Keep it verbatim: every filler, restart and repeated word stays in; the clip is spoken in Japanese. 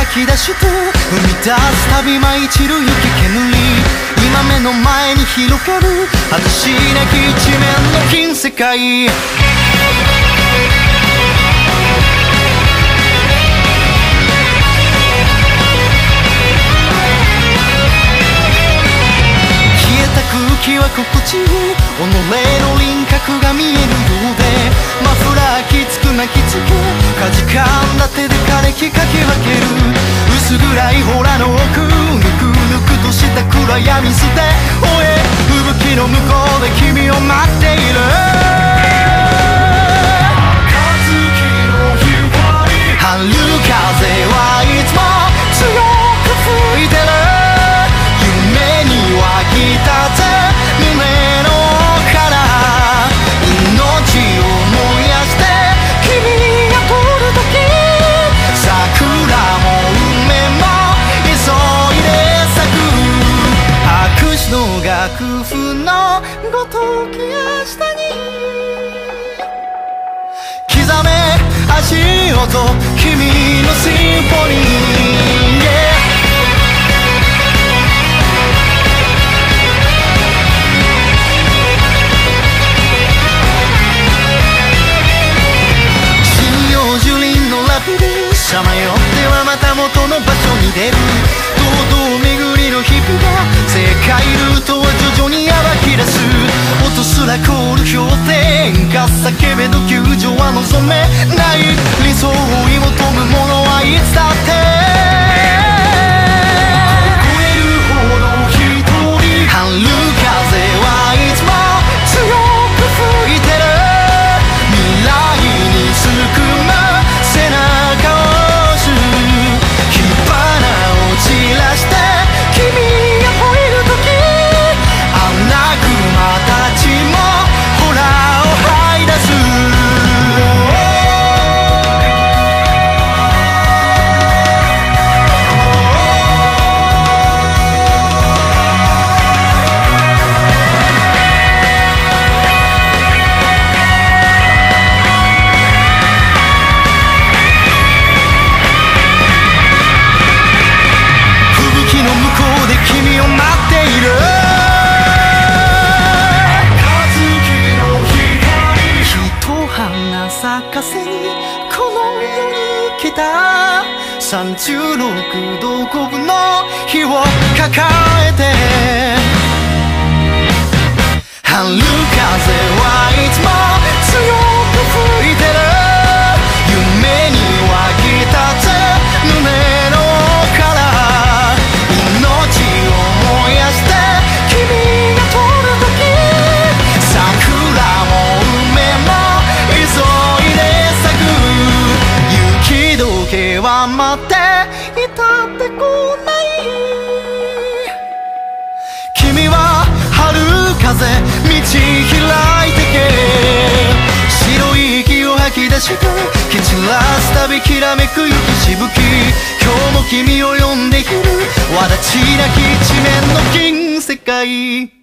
き出して生み出すたび舞い散る雪煙、今目の前に広がる果てしなき一面の金世界。空気は心地いい、己の輪郭が見えるようで、マフラーきつく巻きつけ、かじかんだ手で枯れ木かき分ける、薄暗い洞の奥、ぬくぬくとした暗闇捨て終え、吹雪の向こうで君を待っている。春風はいつも強く吹いてる、夢に湧き立つ胸の奥から命を燃やして君が通るとき、桜も梅も急いで咲く、白紙の楽譜のごとき明日に刻め足音、君のシンフォニー、yeah。さまよってはまた元の場所に出る、堂々巡りの日々が正解ルートを徐々に暴き出す、音すら凍る氷点下叫べど救助は望めない、理想を追い求む者はいつだって超えるほど一人、春風はいつも強く吹いてる、未来にすくむ背中を咲かせにこの世に来た、さんじゅうろくどごぶの火を抱えて、春風はいつも強く吹いてる、夢に湧き立つ胸の奥から命を燃やして君が通るとき、桜も梅も急いで咲く、雪解けは待っていたってこない、君は春風道開いてけ、白い息を吐き出して蹴散らすたびきらめく雪しぶき、今日も君を呼んでいる、わだちなき一面の金世界。